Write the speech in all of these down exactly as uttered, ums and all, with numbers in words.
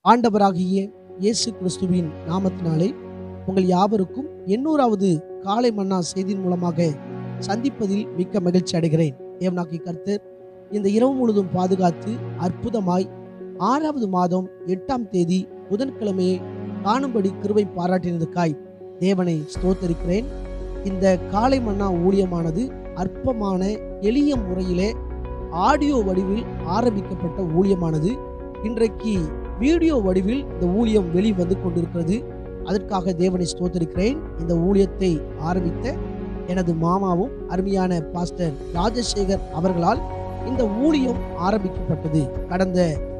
ஆண்டவராகிய இயேசு கிறிஸ்துவின் நாமத்தினாலே உங்கள் யாவருக்கும் எண்ணூறாவது காலை மன்னா செய்தியின் மூலமாக சந்திப்பதில் மிக்க மகிழ்ச்சி அடைகிறேன். தேவனாகிய கர்த்தர் இந்த இரவு முழுதும் பாதுகாத்து அற்புதமாய் ஆறாவது மாதம் எட்டாம் தேதி புதன்கிழமையை காணும்படி கிருபை பாராட்டினதுக்காய் தேவனை ஸ்தோத்தரிக்கிறேன். இந்த காலை மன்னா ஊழியமானது அற்பமான எளிய முறையிலே ஆடியோ வடிவில் ஆரம்பிக்கப்பட்ட ஊழியமானது இன்றைக்கு வீடியோ வடிவில் இந்த ஊழியம் வெளிவந்து கொண்டிருக்கிறது. அதற்காக தேவனை ஸ்தோத்தரிக்கிறேன். இந்த ஊழியத்தை ஆரம்பித்த எனது மாமாவும் அருமையான பாஸ்டர் ராஜசேகர் அவர்களால் இந்த ஊழியம் ஆரம்பிக்கப்பட்டது. கடந்த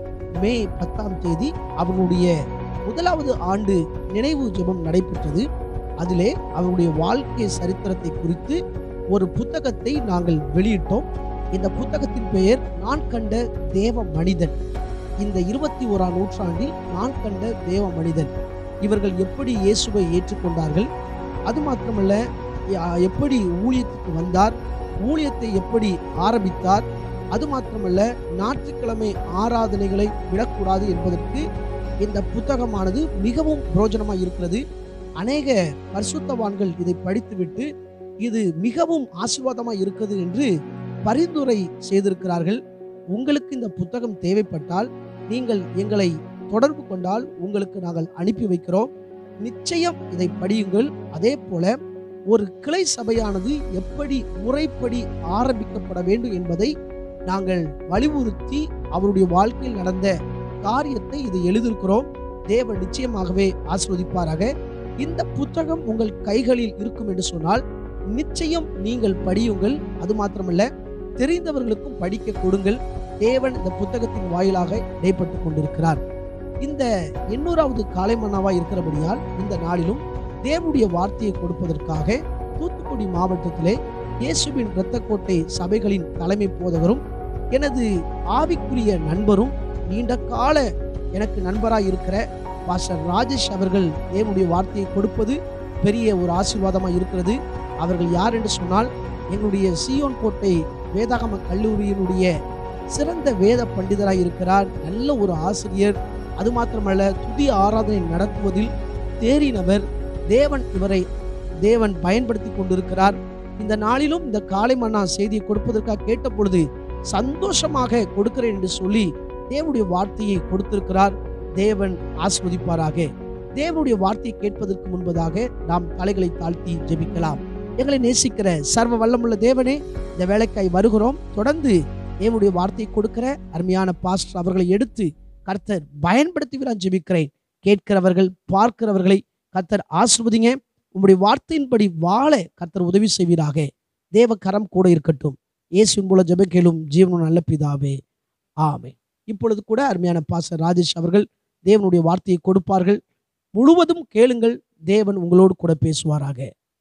மே பத்தாம் தேதி அவர்களுடைய முதலாவது ஆண்டு நினைவு ஜெபம் நடைபெற்றது. அதிலே அவருடைய வாழ்க்கை சரித்திரத்தை குறித்து ஒரு புத்தகத்தை நாங்கள் வெளியிட்டோம். இந்த புத்தகத்தின் பெயர் நான் கண்ட தேவ மனிதன். இந்த இருபத்தி ஓராம் நூற்றாண்டில் நான் கண்ட தேவ மனிதன். இவர்கள் எப்படி இயேசுவை ஏற்றுக்கொண்டார்கள், அது மாத்திரமல்ல எப்படி ஊழியத்துக்கு வந்தார், ஊழியத்தை எப்படி ஆரம்பித்தார், அது மாத்திரமல்ல ஞாயிற்றுக்கிழமை ஆராதனைகளை விடக்கூடாது என்பதற்கு இந்த புத்தகமானது மிகவும் பிரயோஜனமாக இருக்கிறது. அநேக பரிசுத்தவான்கள் இதை படித்துவிட்டு இது மிகவும் ஆசீர்வாதமாக இருக்கிறது என்று பரிந்துரை செய்திருக்கிறார்கள். உங்களுக்கு இந்த புத்தகம் தேவைப்பட்டால் நீங்கள் எங்களை தொடர்பு கொண்டால் உங்களுக்கு நாங்கள் அனுப்பி வைக்கிறோம். நிச்சயம் இதை படியுங்கள். அதே போல ஒரு கிளை சபையானது எப்படி முறைப்படி ஆரம்பிக்கப்பட வேண்டும் என்பதை நாங்கள் வலியுறுத்தி அவருடைய வாழ்க்கையில் நடந்த காரியத்தை இதை எழுதியிருக்கிறோம். தேவன் நிச்சயமாகவே ஆசீர்வதிப்பாராக. இந்த புத்தகம் உங்கள் கைகளில் இருக்கும் என்று சொன்னால் நிச்சயம் நீங்கள் படியுங்கள். அது மாத்திரமல்ல, தெரிந்தவர்களுக்கும் படிக்க கொடுங்கள். தேவன் இந்த புத்தகத்தின் வாயிலாக இடைப்பட்டு கொண்டிருக்கிறார். இந்த எண்ணூறாவது காலை மன்னாவாய் இருக்கிறபடியால் இந்த நாளிலும் தேவனுடைய வார்த்தையை கொடுப்பதற்காக தூத்துக்குடி மாவட்டத்திலே இயேசுவின் இரத்தக்கோட்டை சபைகளின் தலைமை போதகரும் எனது ஆவிக்குரிய நண்பரும் நீண்ட கால எனக்கு நண்பராய் இருக்கிற பாஸ்டர் ராஜேஷ் அவர்கள் தேவனுடைய வார்த்தையை கொடுப்பது பெரிய ஒரு ஆசீர்வாதமாக இருக்கிறது. அவர்கள் யார் என்று சொன்னால் எங்களுடைய சீயோன் கோட்டை வேதாகம கல்லூரியினுடைய சிறந்த வேத பண்டிதராய் இருக்கிறார். நல்ல ஒரு ஆசிரியர். அது மாத்திரமல்ல, துதி ஆராதனை நடத்துவதில் தேறினவர். தேவன் இவரை தேவன் பயன்படுத்தி கொண்டிருக்கிறார். இந்த நாளிலும் இந்த காலை மன்னா செய்தியை கொடுப்பதற்காக கேட்ட பொழுது சந்தோஷமாக கொடுக்கிறேன் என்று சொல்லி தேவனுடைய வார்த்தையை கொடுத்திருக்கிறார். தேவன் ஆசீர்வதிப்பாராக. தேவனுடைய வார்த்தையை கேட்பதற்கு முன்பதாக நாம் தலைகளை தாழ்த்தி ஜெபிக்கலாம். எங்களை நேசிக்கிற சர்வ வல்லமுள்ள தேவனே, இந்த வேலைக்காய் வருகிறோம். தொடர்ந்து தேவனுடைய வார்த்தையை கொடுக்கிற அருமையான பாஸ்டர் அவர்களை எடுத்து கர்த்தர் பயன்படுத்துகிறான் ஜெபிக்கிறேன். கேட்கிறவர்கள் பார்க்கிறவர்களை கர்த்தர் ஆசீர்வதிங்க. உங்களுடைய வார்த்தையின்படி வாழ கர்த்தர் உதவி செய்வீராக. தேவ கரம் கூட இருக்கட்டும். இயேசுவின் மூலம் ஜெபம் கேளும் ஜீவனுள்ள நல்ல பிதாவே, ஆமென். இப்பொழுது கூட அருமையான பாஸ்டர் ராஜேஷ் அவர்கள் தேவனுடைய வார்த்தையை கொடுப்பார்கள். முழுவதும் கேளுங்கள். தேவன் உங்களோடு கூட பேசுவாராக.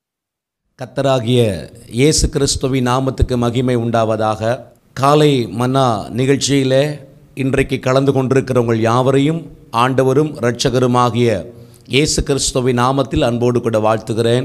கர்த்தராகிய இயேசு கிறிஸ்துவின் நாமத்துக்கு மகிமை உண்டாவதாக. காலை மன்னா நிகழ்ச்சியிலே இன்றைக்கு கலந்து கொண்டிருக்கிறவங்கள் யாவரையும் ஆண்டவரும் இரட்சகருமாகிய இயேசு கிறிஸ்துவின் நாமத்தில் அன்போடு கூட வாழ்த்துகிறேன்.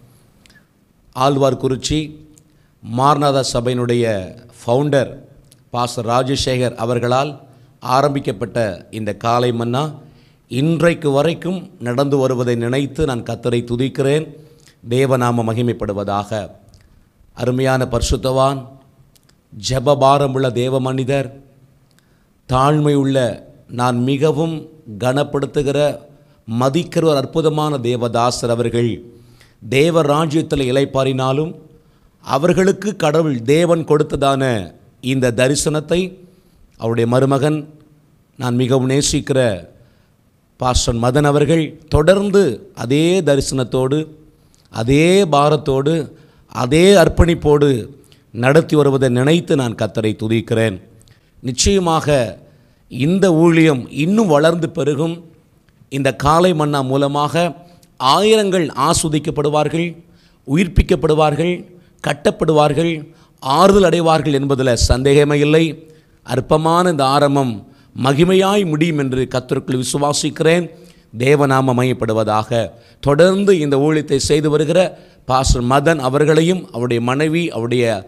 ஆழ்வார்குறிச்சி மாரநாதா சபையினுடைய ஃபவுண்டர் பாஸ்டர் ராஜசேகர் அவர்களால் ஆரம்பிக்கப்பட்ட இந்த காலை மன்னா இன்றைக்கு வரைக்கும் நடந்து வருவதை நினைத்து நான் கர்த்தரை துதிக்கிறேன். தேவநாம மகிமைப்படுவதாக. அருமையான பரிசுத்தவான், ஜெபபாரமுள்ள தேவ மனிதர், தாழ்மையுள்ள, நான் மிகவும் கனப்படுத்துகிற மதிக்கிற ஒரு அற்புதமான தேவதாசர் அவர்கள் தேவ ராஜ்யத்தில் இளைப்பாறினாலும் அவர்களுக்கு கடவுள் தேவன் கொடுத்ததான இந்த தரிசனத்தை அவருடைய மருமகன், நான் மிகவும் நேசிக்கிற பாஸ்டர் மதன் அவர்கள் தொடர்ந்து அதே தரிசனத்தோடு, அதே பாரத்தோடு, அதே அர்ப்பணிப்போடு நடத்தி வருவதை நினைத்து நான் கர்த்தரை துதிக்கிறேன். நிச்சயமாக இந்த ஊழியம் இன்னும் வளர்ந்து பெருகும். இந்த காலை மன்னா மூலமாக ஆயிரங்கள் ஆஸ்வதிக்கப்படுவார்கள், உயிர்ப்பிக்கப்படுவார்கள், கட்டப்படுவார்கள், ஆறுதல் அடைவார்கள் என்பதில் சந்தேகமே இல்லை. அற்பமான இந்த ஆரம்பம் மகிமையாய் முடியும் என்று கர்த்தருக்குள் விசுவாசிக்கிறேன். தேவநாம மையப்படுவதாக. தொடர்ந்து இந்த ஊழியத்தை செய்து வருகிற பாஸ்டர் மதன் அவர்களையும் அவருடைய மனைவி அவருடைய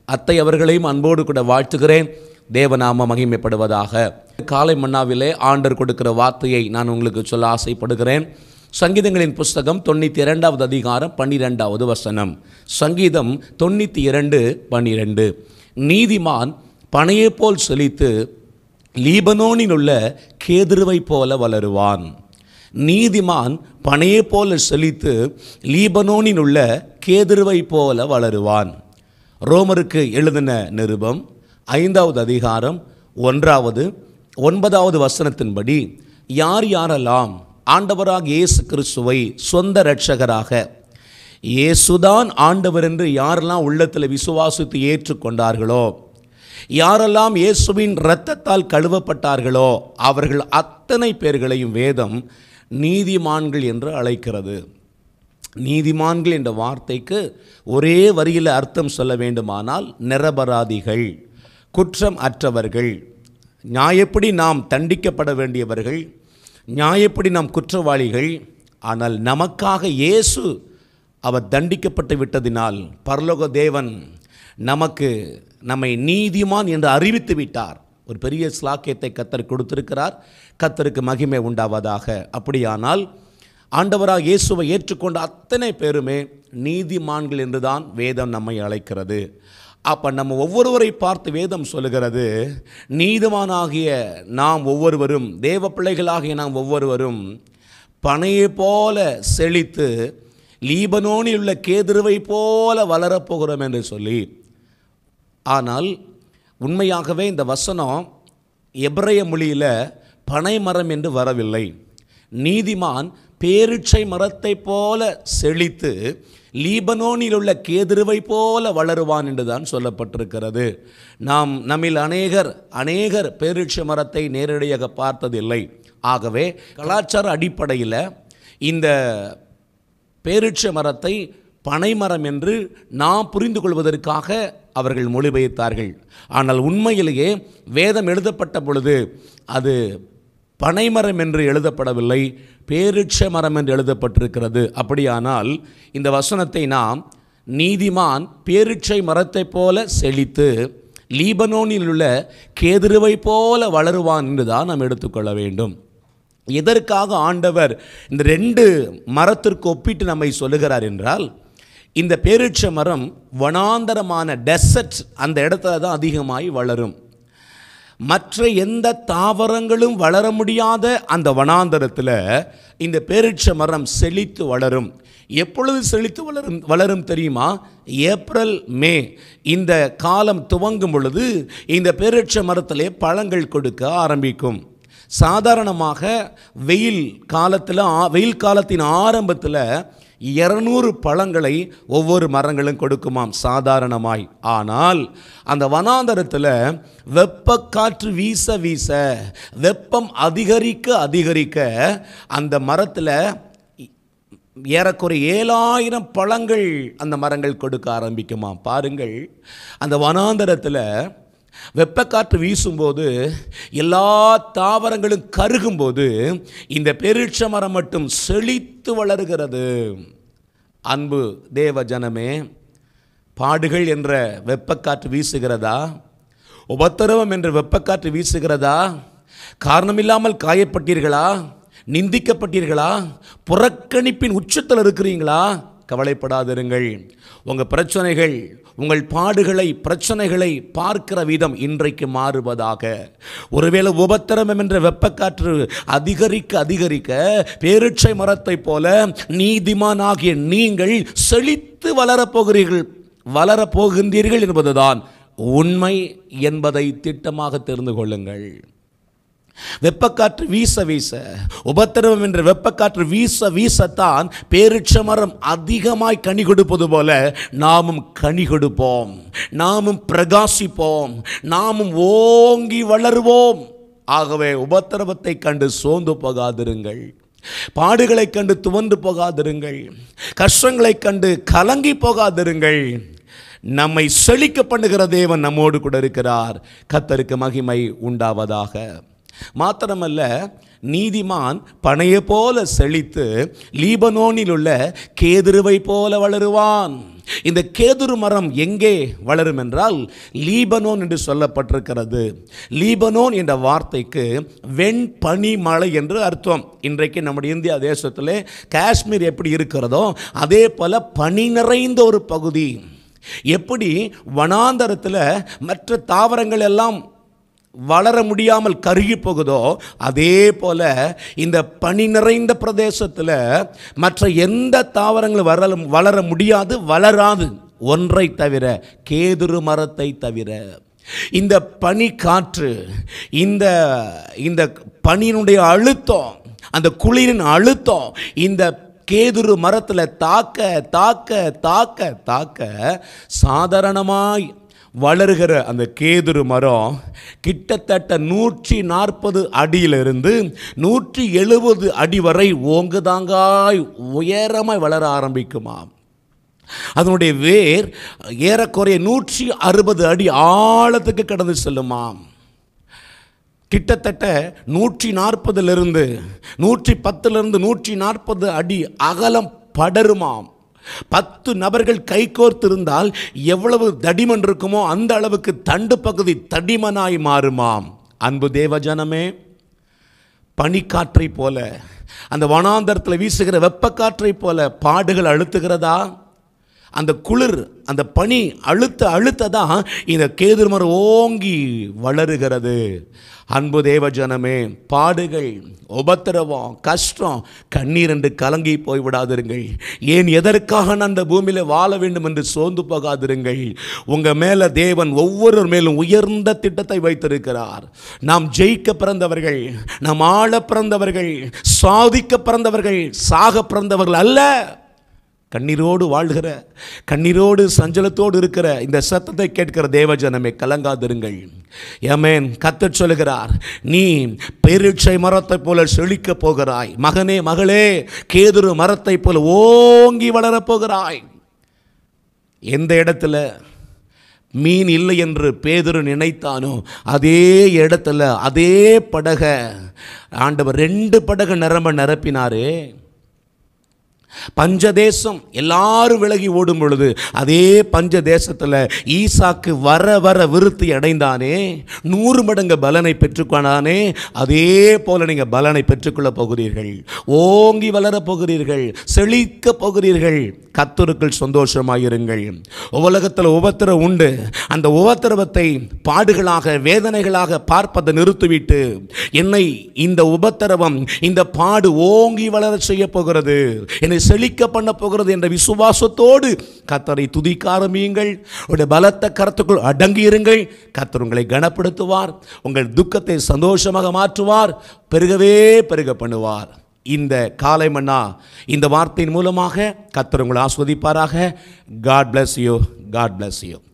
அத்தை அவர்களையும் அன்போடு கூட வாழ்த்துகிறேன். தேவநாம மகிமைப்படுவதாக. காலை மன்னாவிலே ஆண்டவர் கொடுக்கிற வார்த்தையை நான் உங்களுக்கு சொல்ல ஆசைப்படுகிறேன். சங்கீதங்களின் புஸ்தகம் தொண்ணூற்றி இரண்டாவது அதிகாரம் பன்னிரெண்டாவது வசனம். சங்கீதம் தொண்ணூற்றி இரண்டு பன்னிரெண்டு. நீதிமான் பனையை போல் செழித்து லீபனோனில் உள்ள கேதுருவை போல வளருவான். நீதிமான் பனையை போல செழித்து லீபனோனில் உள்ள கேதுருவை போல வளருவான். ரோமருக்கு எழுதின நிருபம் ஐந்தாவது அதிகாரம் ஒன்றாவது ஒன்பதாவது வசனத்தின்படி யார் யாரெல்லாம் ஆண்டவராக இயேசு கிறிஸ்துவை சொந்த இரட்சகராக, இயேசுதான் ஆண்டவர் என்று யாரெல்லாம் உள்ளத்தில் விசுவாசித்து ஏற்றுக்கொண்டார்களோ, யாரெல்லாம் இயேசுவின் இரத்தத்தால் கழுவப்பட்டார்களோ, அவர்கள் அத்தனை பேர்களையும் வேதம் நீதிமான்கள் என்று அழைக்கிறது. நீதிமான்கள் என்ற வார்த்தைக்கு ஒரே வரியில் அர்த்தம் சொல்ல வேண்டுமானால் நிரபராதிகள், குற்றம் அற்றவர்கள், நியாயப்படி நாம் தண்டிக்கப்பட வேண்டியவர்கள், நியாயப்படி நாம் குற்றவாளிகள். ஆனால் நமக்காக இயேசு அவர் தண்டிக்கப்பட்டு விட்டதினால் பரலோக தேவன் நமக்கு நம்மை நீதிமான் என்று அறிவித்து விட்டார். ஒரு பெரிய ஸ்லாக்கியத்தை கர்த்தர் கொடுத்திருக்கிறார். கர்த்தருக்கு மகிமை உண்டாவதாக. அப்படியானால் ஆண்டவராக இயேசுவை ஏற்றுக்கொண்ட அத்தனை பேருமே நீதிமான்கள் என்றுதான் வேதம் நம்மை அழைக்கிறது. அப்போ நம்ம ஒவ்வொருவரை பார்த்து வேதம் சொல்லுகிறது, நீதிமானாகிய நாம் ஒவ்வொருவரும், தேவ பிள்ளைகளாகிய நாம் ஒவ்வொருவரும் பனையை போல செழித்து லீபனோனில் உள்ள கேதுருவை போல வளரப்போகிறோம் என்று சொல்லி. ஆனால் உண்மையாகவே இந்த வசனம் எபிரேய மொழியில் பனை மரம் என்று வரவில்லை. நீதிமான் பேரிச்சை மரத்தை போல செழித்து லீபனோனில் உள்ள கேதுருவை போல வளருவான் என்று தான் சொல்லப்பட்டிருக்கிறது. நாம் நம்மில் அநேகர் அநேகர் பேரிச்சை மரத்தை நேரடியாக பார்த்ததில்லை. ஆகவே கலாச்சார அடிப்படையில் இந்த பேரிச்சை மரத்தை பனைமரம் என்று நாம் புரிந்து கொள்வதற்காக அவர்கள் மொழிபெயர்த்தார்கள். ஆனால் உண்மையிலேயே வேதம் எழுதப்பட்ட பொழுது அது பனைமரம் என்று எழுதப்படவில்லை, பேரிச்சை மரம் என்று எழுதப்பட்டிருக்கிறது. அப்படியானால் இந்த வசனத்தை நாம் நீதிமான் பேரிச்சை மரத்தை போல செழித்து லீபனோனில் உள்ள கேதுருவை போல வளருவான் என்று தான் நாம் எடுத்துக்கொள்ள வேண்டும். எதற்காக ஆண்டவர் இந்த ரெண்டு மரத்திற்கு ஒப்பிட்டு நம்மை சொல்லுகிறார் என்றால், இந்த பேரிச்சை மரம் வனாந்தரமான டெசர்ட் அந்த இடத்துல தான் அதிகமாய் வளரும். மற்ற எந்த தாவரங்களும் வளர முடியாத அந்த வனாந்தரத்தில் இந்த பேரிச்சை மரம் செழித்து வளரும். எப்பொழுது செழித்து வளரும் வளரும் தெரியுமா? ஏப்ரல் மே இந்த காலம் துவங்கும் பொழுது இந்த பேரிச்சை மரத்திலே பழங்கள் கொடுக்க ஆரம்பிக்கும். சாதாரணமாக வெயில் காலத்தில் வெயில் காலத்தின் ஆரம்பத்தில் இருநூறு பழங்களை ஒவ்வொரு மரங்களும் கொடுக்குமாம் சாதாரணமாய். ஆனால் அந்த வனாந்தரத்தில் வெப்ப காற்று வீச வீச, வெப்பம் அதிகரிக்க அதிகரிக்க அந்த மரத்தில் ஏறக்குறைய ஏழாயிரம் பழங்கள் அந்த மரங்கள் கொடுக்க ஆரம்பிக்குமாம். பாருங்கள், அந்த வனாந்தரத்தில் வெப்பக்காற்று வீசும்போது எல்லா தாவரங்களும் கருகும்போது இந்த பேரிச்சை மரம் மட்டும் செழித்து வளர்கிறது. அன்பு தேவ ஜனமே, பாடுகள் என்ற வெப்பக்காற்று வீசுகிறதா? உபத்திரவம் என்ற வெப்பக்காற்று வீசுகிறதா? காரணமில்லாமல் காயப்பட்டீர்களா? நிந்திக்கப்பட்டீர்களா? புறக்கணிப்பின் உச்சத்தில் இருக்கிறீங்களா? கவலைப்படாதிருங்கள். உங்கள் பிரச்சனைகள், உங்கள் பாடுகளை, பிரச்சனைகளை பார்க்கிற விதம் இன்றைக்கு மாறுவதாக. ஒருவேளை உபத்திரவம் என்ற வெப்பக்காற்று அதிகரிக்க அதிகரிக்க பேரிச்சை மரத்தை போல நீதிமானாகிய நீங்கள் செழித்து வளரப்போகிறீர்கள் வளரப்போகின்றீர்கள் என்பதுதான் உண்மை என்பதை திட்டமாக தெரிந்து கொள்ளுங்கள். வெப்பக்காற்று வீச வீச, உபத்திரவம் என்ற வெப்பக்காற்று வீச வீசத்தான் பேரிச்சை மரம் அதிகமாய் கனி கொடுப்பது போல நாமும் கனி கொடுப்போம், நாமும் பிரகாசிப்போம், நாமும் ஓங்கி வளருவோம். ஆகவே உபத்திரவத்தை கண்டு சோர்ந்து போகாதிருங்கள், பாடுகளை கண்டு துவண்டு போகாதிருங்கள், கஷ்டங்களை கண்டு கலங்கி போகாதிருங்கள். நம்மை செழிக்க பண்ணுகிற தேவன் நம்மோடு கூட இருக்கிறார். கர்த்தருக்கு மகிமை உண்டாவதாக. மாத்திரமல்ல, நீதிமான் பனையை போல செழித்து லீபனோனில் உள்ள கேதுருவை போல வளருவான். இந்த கேதுரு மரம் எங்கே வளரும் என்றால் லீபனோன் என்று சொல்லப்பட்டிருக்கிறது. லீபனோன் என்ற வார்த்தைக்கு வெண்பனிமலை என்று அர்த்தம். இன்றைக்கு நம்முடைய இந்தியா தேசத்திலே காஷ்மீர் எப்படி இருக்கிறதோ அதே போல பனி நிறைந்த ஒரு பகுதி. எப்படி வனாந்தரத்தில் மற்ற தாவரங்கள் எல்லாம் வளர முடியாமல் கருகி போகுதோ அதே போல இந்த பனி நிறைந்த பிரதேசத்தில் மற்ற எந்த தாவரங்களும் வளர வளர முடியாது, வளராது. ஒன்றை தவிர, கேதுரு மரத்தை தவிர. இந்த பனி காற்று, இந்த இந்த பனியினுடைய அழுத்தம், அந்த குளிரின் அழுத்தம் இந்த கேதுரு மரத்தில் தாக்க தாக்க தாக்க தாக்க சாதாரணமாய் வளருகிற அந்த கேதுரு மரம் கிட்டத்தட்ட நூற்றி நாற்பது அடியிலிருந்து நூற்றி எழுபது அடி வரை ஓங்குதாங்காய் உயரமாய் வளர ஆரம்பிக்குமாம். அதனுடைய வேர் ஏறக்குறைய நூற்றி அறுபது அடி ஆழத்துக்கு கடந்து செல்லுமாம். கிட்டத்தட்ட நூற்றி நாற்பதுலேருந்து நூற்றி பத்துலேருந்து நூற்றி நாற்பது அடி அகலம் படருமாம். பத்து நபர்கள் கைகோர்த்து இருந்தால் எவ்வளவு தடிமன் இருக்குமோ அந்த அளவுக்கு தண்டு பகுதி தடிமனாய் மாறுமாம். அன்பு தேவஜனமே, பனிக்காற்றை போல, அந்த வனாந்தரத்தில் வீசுகிற வெப்பக்காற்றை போல பாடுகள் அழுத்துகிறதா? அந்த குளிர், அந்த பனி அழுத்த அழுத்ததான் இந்த கேதுரு மரம் ஓங்கி வளருகிறது. அன்பு தேவஜனமே, பாடுகள், உபத்திரவம், கஷ்டம், கண்ணீர் என்று கலங்கி போய்விடாதிருங்கள். ஏன் எதற்காக நான் அந்த பூமியில் வாழ வேண்டும் என்று சோர்ந்து போகாதிருங்கள். உங்கள் மேலே தேவன் ஒவ்வொரு மேலும் உயர்ந்த திட்டத்தை வைத்திருக்கிறார். நாம் ஜெயிக்க பிறந்தவர்கள், நாம் ஆள பிறந்தவர்கள், சாதிக்க பிறந்தவர்கள், சாக பிறந்தவர்கள் அல்ல. கண்ணீரோடு வாழ்கிற, கண்ணீரோடு சஞ்சலத்தோடு இருக்கிற இந்த சத்தத்தை கேட்கிற தேவஜனமே, கலங்காதிருங்கள். ஆமென். கர்த்தர் சொல்லுகிறார், நீ பேரீட்சை மரத்தை போல செழிக்க போகிறாய். மகனே, மகளே, கேதுரு மரத்தை போல ஓங்கி வளரப் போகிறாய். எந்த இடத்துல மீன் இல்லை என்று பேதுரு நினைத்தானோ அதே இடத்துல அதே படக ஆண்டவர் ரெண்டு படகு நிரம்ப நிரப்பினாரே. பஞ்சதேசம் எல்லாரும் விலகி ஓடும் பொழுது அதே பஞ்சதேசத்தில் ஈசாக்கு வர வர விருத்தி அடைந்தானே, நூறு மடங்கு பலனை பெற்றுக்கொண்டானே. அதே போல நீங்கள் பலனை பெற்றுக்கொள்ள போகிறீர்கள். ஓங்கி வளர போகிறீர்கள், செழிக்க போகிறீர்கள். கர்த்தருக்குள் சந்தோஷமாயிருங்கள். உலகத்தில் உபத்திரம் உண்டு. அந்த உபத்திரவத்தை பாடுகளாக, வேதனைகளாக பார்ப்பதை நிறுத்திவிட்டு, என்னை இந்த உபத்திரவம், இந்த பாடு ஓங்கி வளர செய்ய போகிறது, என்னை செழிக்க பண்ண போகிறது என்ற விசுவாசத்தோடு கர்த்தரை துதிக்க ஆரம்பியுங்கள். உங்களுடைய பலத்த கரத்துக்குள் அடங்கியிருங்கள். கர்த்தர் உங்களை கனப்படுத்துவார், உங்கள் துக்கத்தை சந்தோஷமாக மாற்றுவார், பெருகவே பெருக பண்ணுவார். இந்த காலை மன்னா இந்த வார்த்தையின் மூலமாக கர்த்தர் உங்களை ஆஸ்வதிப்பாராக. God bless you. God bless you.